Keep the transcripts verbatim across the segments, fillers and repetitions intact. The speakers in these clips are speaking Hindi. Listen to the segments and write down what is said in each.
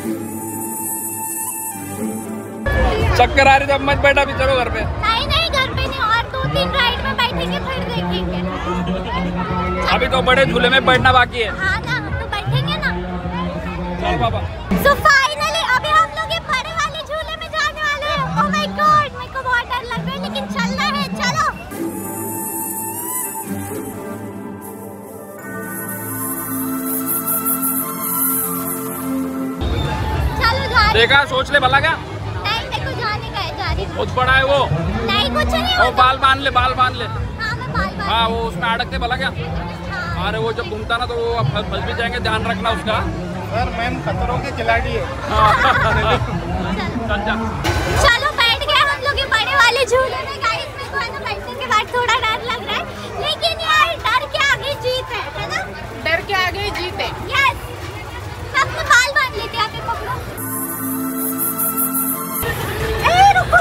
चक्कर आ रही जब मत बैठा, अभी चलो घर पे। नहीं नहीं घर पे नहीं, और दो तीन राइड में बैठेंगे फिर देखेंगे। अभी तो बड़े झूले में बैठना बाकी है। हाँ ना, हम तो बैठेंगे ना। चल बाबा। So finally अभी हम लोग ये बड़े वाले झूले में जाने वाले हैं। Oh my God, मेरे को बहुत डर लग रहा है लेकिन चलना है, चलो। चलो जा रही। देखा, सोच ले भला क्या? नहीं मेरे को जाने का है, जा रही। बहुत बड़ा है वो। नहीं कुछ नहीं। वो बाल बांध ले, बाल बांध ले। हाँ मैं बाल बांध। हाँ वो उसमें अड़कते भला क्या? हाँ। अरे वो जब घूमता ना तो वो फंस भी जाएंगे, ध्यान रखना उसका। सर मैम खतरों के खिलाड़ी है। चल जा। चलो बैठ गए हम लोग ये बड़े वाले झूले में। गाइस मेरे को है ना बैठने के बाद थोड़ा डर लग रहा है, लेकिन यार डर के आगे जीत है, है ना? डर के आगे जीत है। यस। अपने बाल बांध लेते हैं, आके पकड़ो। ए रुको,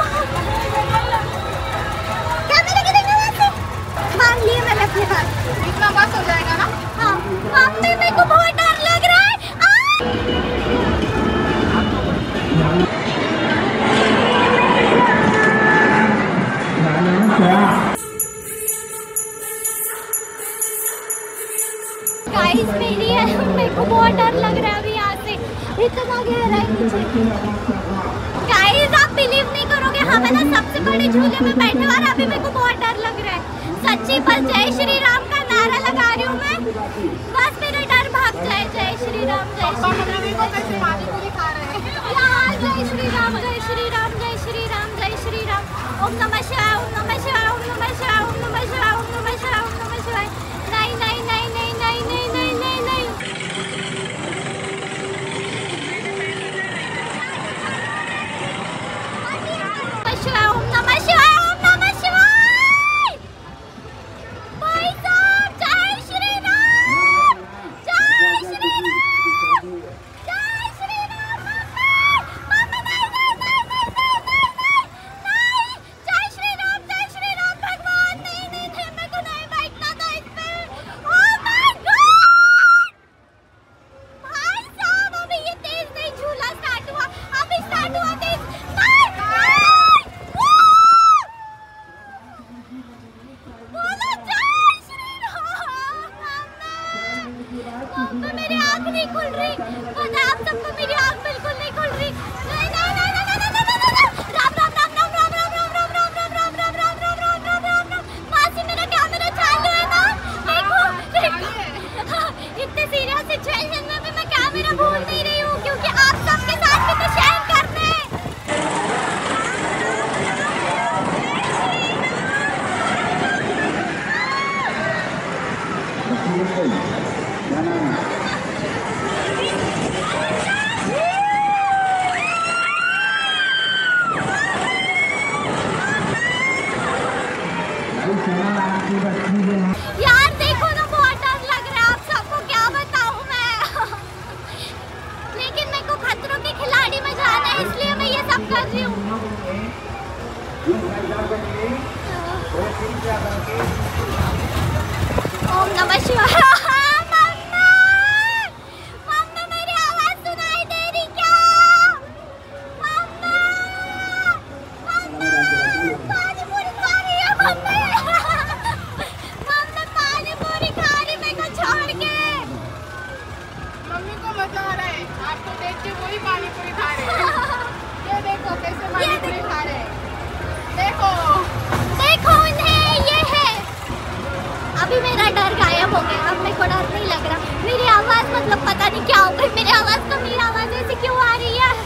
क्या मेरे गिरेंगे वहाँ से? बांध लिए मैंने अपने बाल। इतना बस हो जाएगा ना? हाँ मम्मी मेरे को बहुत डर लग रहा है। गाइस मेरी है, मेरे को बहुत डर लग रहा है अभी यहाँ से, इतना गहरा है नीचे। गाइस आप बिलीव नहीं करोगे, हम है ना सबसे बड़े झूले में बैठे और अभी मेरे को बहुत डर लग रहा है सच्ची। बस जय श्री राम का नारा लगा रही हूँ मैं, बस मेरा डर भाग जाए। जय श्री राम, जय श्री राम। कैसे पानी पूरी खा रहे हैं यार, जय श्री राम, जय श्री राम, जय श्री राम, जय श्री राम। ओम नमः शिवाय, ओम नमः शिवाय, ओम नमः शिवाय, ओम नमः शिवाय, ओम नमः शिवाय, ओम नमः शिवाय। नहीं नहीं नहीं नहीं नहीं नहीं नहीं नहीं नहीं। ओम नमः शिवाय, ओम नमः शिवाय। भाई साहब जय श्री राम, जय श्री राम, जय श्री राम। मम्मी मम्मी नहीं नहीं नहीं नहीं नहीं नहीं नहीं। जय श्री राम, जय श्री राम। भगवान नहीं नहीं नहीं, मेरे को नहीं बैठना था इस पे। ओह माय गॉड भाई साहब, अभी ये तेज नहीं झूला स्टार्ट हुआ, अभी स्टार्ट हुआ तेज। नहीं नहीं बोलो जय श्री राम। मम्मी मेरी आँख नहीं खुल रही, पता है आप सबको मेरी आँख बिल्कुल नहीं खुल रही। नहीं नहीं नहीं नहीं नहीं नहीं नहीं नहीं। राम राम राम राम राम राम राम राम राम राम राम राम राम राम राम राम राम राम राम। मासी मेरा कैमरा चालू है ना, देखो देखो। इतने सीरियस सिचुएशन में भी मैं कैमरा भूल नहीं रही हूँ, क्योंकि आप सबके साथ भी तो शेयर करने हैं। यार देखो ना, बहुत डर लग रहा है, आप सबको क्या बताऊं मैं। लेकिन मेरे को खतरों के खिलाड़ी में जाना है, इसलिए मैं ये सब कर रही हूँ। ओम नमः शिवाय। अभी मेरा डर गायब हो गया, अब मेरे को डर नहीं लग रहा। मेरी आवाज़ मतलब पता नहीं क्या हो गई, मेरी आवाज़ तो मेरी आवाज़ ऐसी क्यों आ रही है।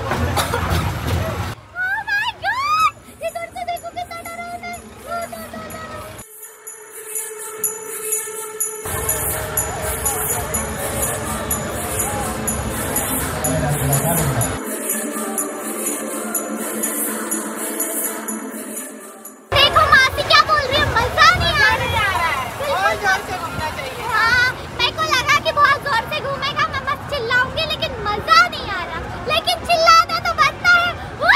Oh my God! इधर से देखो कितना डरावना है। देखो मासी क्या बोल रही है, मजा नहीं आ रहा है। और जोर से घूमना चाहिए। हाँ मेरे को लगा कि बहुत जोर से घूमेगा, मैं बस चिल्लाऊंगी, लेकिन मजा नहीं आ रहा। लेकिन चिल्लाना तो बनता है।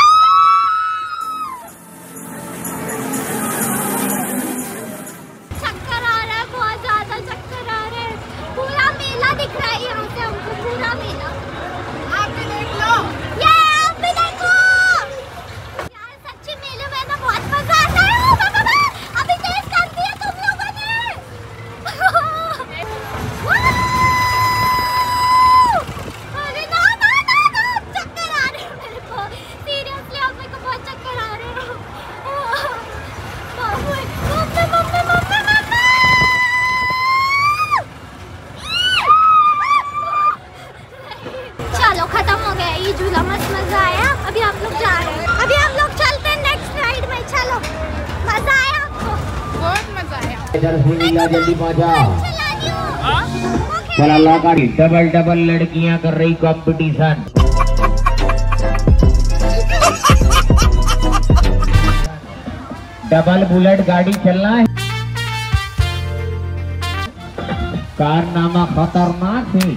चक्कर आ रहा है, बहुत ज्यादा चक्कर आ रहे हैं। पूरा मेला दिख रहा है यहाँ से हमको, पूरा मेला। आप भी देख लो। चलो खत्म हो गया ये झूला, मस्त मजा आया। अभी हम लोग जा रहे हैं, अभी हम लोग चलते हैं नेक्स्ट राइड में। चलो मजा आया आपको? बहुत मजा आया। जल्दी पहुंचा। चलानी हूँ। हाँ? चला लो गाड़ी। डबल डबल लड़कियां कर रही कंपटीशन। डबल बुलेट गाड़ी चलना है। कारनामा खतरनाक है।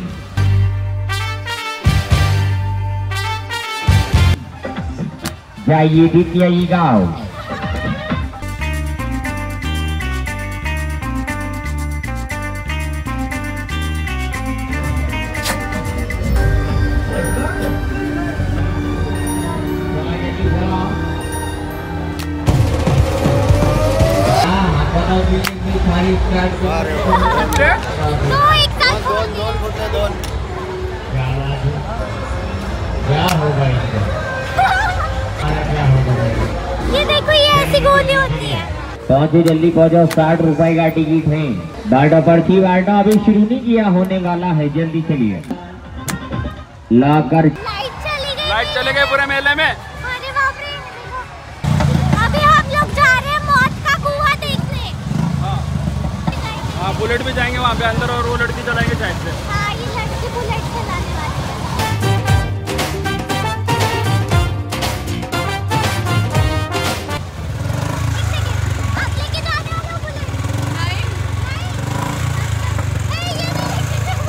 जाइए द्वितीय गाँव। दो एक साथ दोन दोन कुठले दोन क्या होगा इसको? क्या होगा? ये देखो, ये ऐसी गोली होती है। पहुंचो, जल्दी पहुंचो। साठ रुपए का टिकट है। बांटो पर्ची बांटो। अभी शुरू नहीं किया, होने वाला है। जल्दी चलिए। लाकर लाइट चली गई। लाइट चले गए पूरे मेले में। अरे बाप रे। अभी हम लोग जा रहे हैं मौत का कुआं देखने। हाँ हाँ, बुलेट भी जाएंगे वहाँ पे अंदर, और वो लड़की चलाएंगे साइड से। हाँ, ये लड़की बुलेट चलाने वाली है। आप लेके जाने वाले हो बुलेट? नहीं। नहीं, ये नहीं।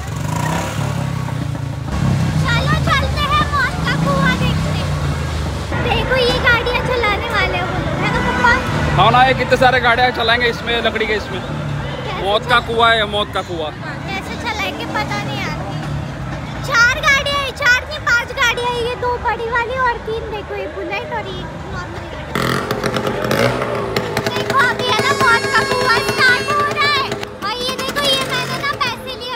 चलो चलते हैं मौत का कुआं देखने। देखो, ये गाड़ियाँ चलाने वाले हैं वो लोग, है ना पप्पा? हाँ ना, ये कितने सारे गाड़ियाँ चलाएंगे इसमें, लकड़ी के इसमें। कैसे मौत का कुआं है, मौत का कुआं। कैसे चलाएंगे पता नहीं यार। चार गाड़ियाँ हैं, चार नहीं पांच गाड़ियाँ हैं। ये दो बड़ी वाली और तीन देखो, ये बुलेट और ये नॉर्मल गाड़ी। देखो अभी है ना मौत का कुआं स्टार्ट हो रहा है। और ये देखो, ये मैंने ना पैसे लिए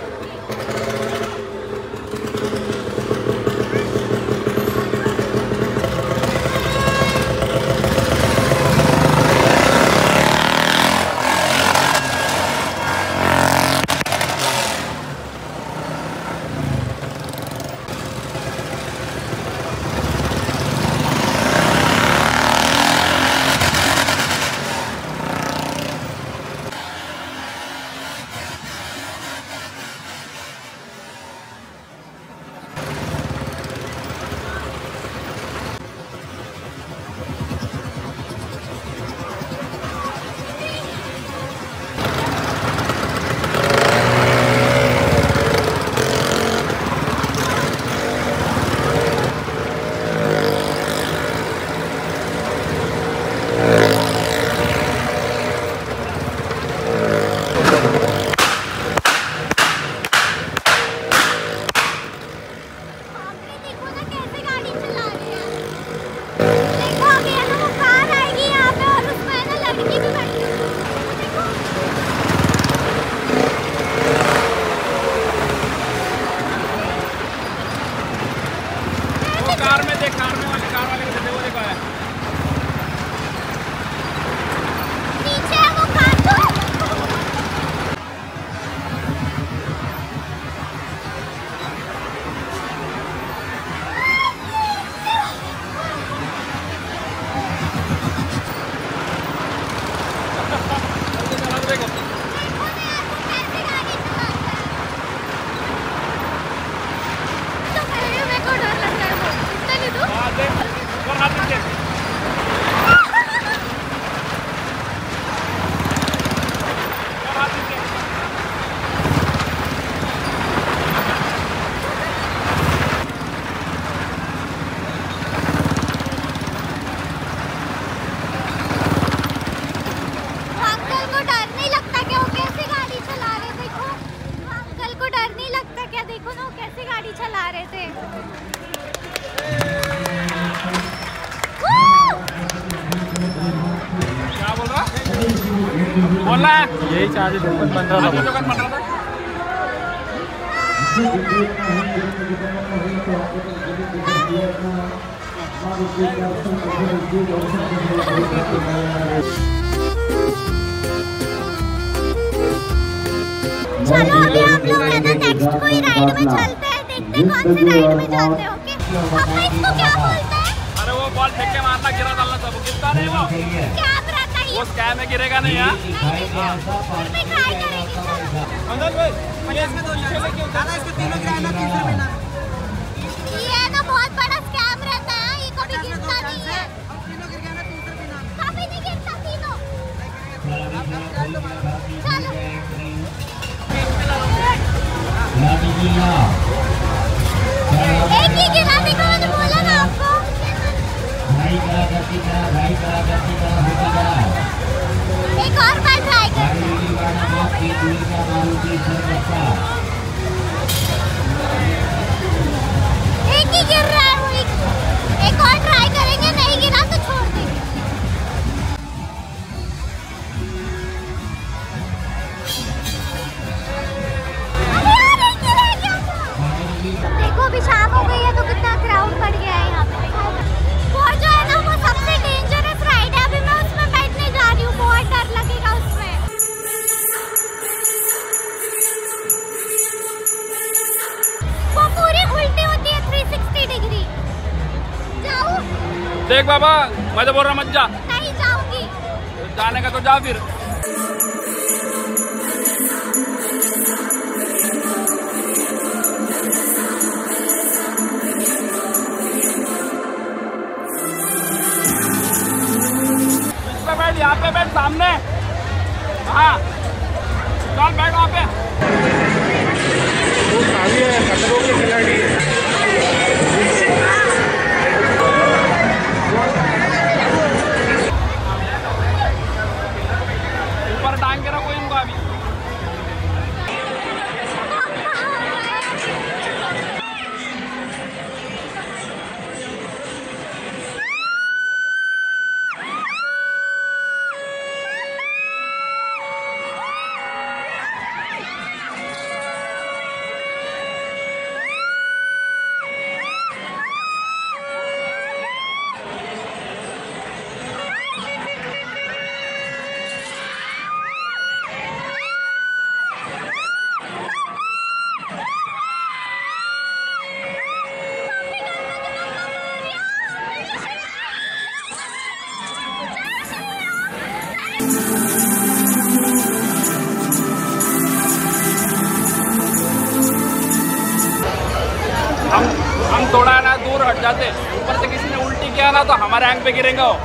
बोला यही चार्ज पंद्रह चलो अभी हम लोग है ना नेक्स्ट कोई राइड में चलते हैं, देखते जानते कौन से राइड में जाते हो कि पापा इसको क्या बोलते हैं? अरे वो बॉल फेंक के मारना, गिरा डालना, सब गिरता नहीं वो स्कैम रहता है वो ये। स्कैम में गिरेगा नहीं यार। फिर भी ट्राई करेंगे चलो। अंदर भाई ये इसमें दो नीचे लेके उतारना, इसको तीनों गिराना, तीसरे में ना ये ना बहुत बड़ा स्कैम रहता है, ये कभी गिरता नहीं है। तीनों गिर गया ना, तीसरे में ना कभी नहीं गिरता तीनों। चलो एक ही गिरा, देखो मैंने बोला ना आपको। एक और बार ट्राई करते हैं। एक ही गिर रहा है वो, एक, एक और ट्राई करेंगे, नहीं गिरा तो छोड़ देंगे। अरे यार, एक ही रह गया था। देखो अभी शाम हो गई है तो कितना क्राउड बढ़ गया है यहाँ पे। वो जो है ना वो सबसे डेंजरस राइड है, अभी मैं उसमें बैठने जा रही हूँ, बहुत डर लगेगा उसमें। वो पूरी उल्टी होती है तीन सौ साठ डिग्री। जाऊँ? देख बाबा, मैं तो बोल रहा मत जा, नहीं जाऊंगी। जाने का तो जा फिर। बैठ यहाँ पे, बैठ सामने। हाँ चल बैठ वहाँ पे। वो काफी है, खतरों के खिलाड़ी है। ऊपर टांग के रखो इनको अभी। हम हम थोड़ा ना दूर हट जाते, ऊपर से किसी ने उल्टी किया ना तो हमारे आंख पे गिरेगा वो।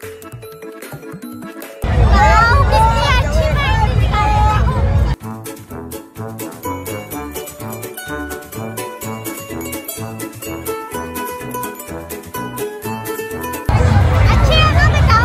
वाओ, कितनी अच्छी मेहंदी दिखा रहे हो। अच्छी है ना बेटा?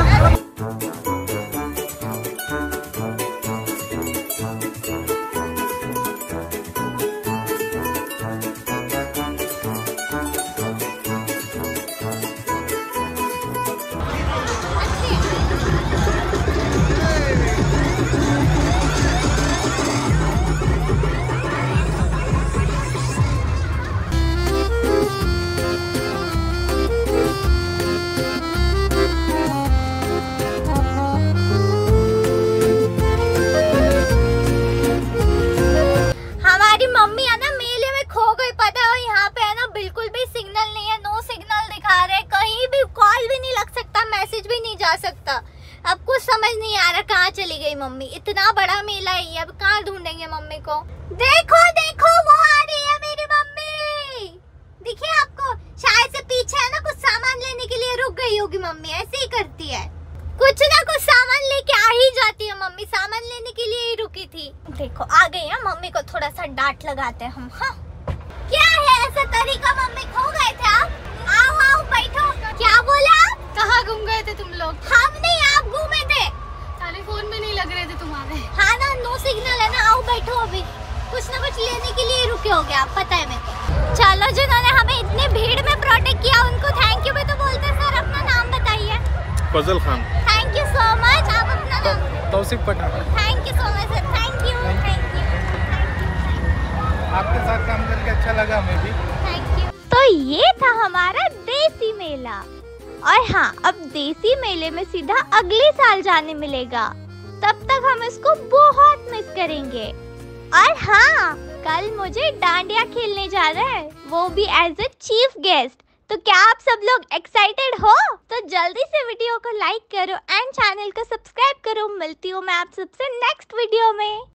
हमारी मम्मी है ना मेले में खो गई, पता है? यहाँ पे है ना बिल्कुल भी सिग्नल नहीं है, नो सिग्नल दिखा रहे हैं, कहीं भी कॉल भी नहीं लग सकता, मैसेज भी नहीं जा सकता। अब कुछ समझ नहीं आ रहा कहाँ चली गई मम्मी। इतना बड़ा मेला है ये, अब कहाँ ढूंढेंगे मम्मी को? देखो देखो, वो आ रही है मेरी मम्मी, दिखे आपको? शायद से पीछे है ना, कुछ सामान लेने के लिए रुक गई होगी मम्मी, ऐसे ही करती है, कुछ ना कुछ सामान लेके आ ही जाती है मम्मी। सामान लेने के लिए ही रुकी थी। देखो आ गई है, मम्मी को थोड़ा सा डांट लगाते हैं हम। हाँ क्या है ऐसा तरीका? मम्मी खो गए थे आप? आओ आओ बैठो। क्या बोला? कहाँ घूम गए थे तुम लोग? हम नहीं, आप घूमे थे। साले फोन में नहीं लग रहे थे तुम्हारे। हाँ ना, नो सिग्नल है ना। आओ बैठो, अभी कुछ ना कुछ लेने के लिए रुके हो गए आप, पता है मेरे को। चलो, जिन्होंने हमें इतनी भीड़ में प्रोटेक्ट किया उनको थैंक यू भी तो बोलते। सर अपना नाम बताइए। Fazal Khan. Thank you so much. आप अपना नाम? Tausif Pathan. Thank you so much sir, thank you thank you आपके साथ काम करके अच्छा लगा हमें भी। Thank you. तो ये था हमारा देसी मेला, और हाँ, अब देसी मेले में सीधा अगले साल जाने मिलेगा। तब तक हम इसको बहुत मिस करेंगे। और हाँ, कल मुझे डांडिया खेलने जा रहे हैं, वो भी एज ए चीफ गेस्ट। तो क्या आप सब लोग एक्साइटेड हो? तो जल्दी से वीडियो को लाइक करो एंड चैनल को सब्सक्राइब करो। मिलती हूँ मैं आप सबसे नेक्स्ट वीडियो में।